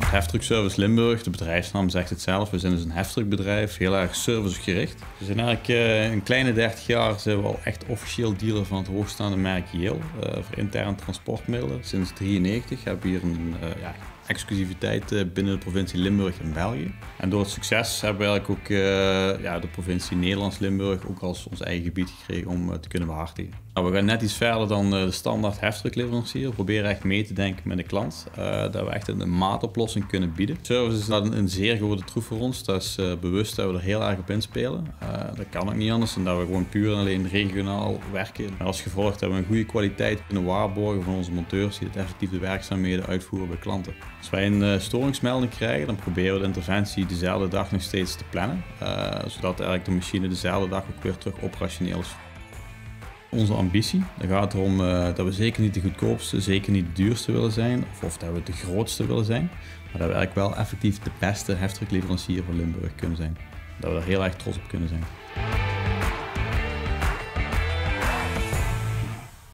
Heftruckservice Limburg, de bedrijfsnaam zegt het zelf. We zijn dus een heftruckbedrijf, heel erg servicegericht. We zijn eigenlijk een kleine 30 jaar zijn we al echt officieel dealer van het hoogstaande merk Yale voor interne transportmiddelen. Sinds 1993 hebben we hier een exclusiviteit binnen de provincie Limburg in België. En door het succes hebben we eigenlijk ook de provincie Nederlands-Limburg ook als ons eigen gebied gekregen om te kunnen behartigen. Nou, we gaan net iets verder dan de standaard heftruckleverancier. We proberen echt mee te denken met de klant. Dat we echt een maatoplossing kunnen bieden. Service is een zeer grote troef voor ons. Dat is bewust dat we er heel erg op inspelen. Dat kan ook niet anders dan dat we gewoon puur en alleen regionaal werken. En als gevolg dat we een goede kwaliteit kunnen waarborgen van onze monteurs die het effectief de werkzaamheden uitvoeren bij klanten. Als wij een storingsmelding krijgen, dan proberen we de interventie dezelfde dag nog steeds te plannen. Zodat eigenlijk de machine dezelfde dag ook weer terug operationeel is. Onze ambitie, dan gaat het erom dat we zeker niet de goedkoopste, zeker niet de duurste willen zijn. Of dat we de grootste willen zijn. Maar dat we eigenlijk wel effectief de beste heftruckleverancier van Limburg kunnen zijn. Dat we er heel erg trots op kunnen zijn.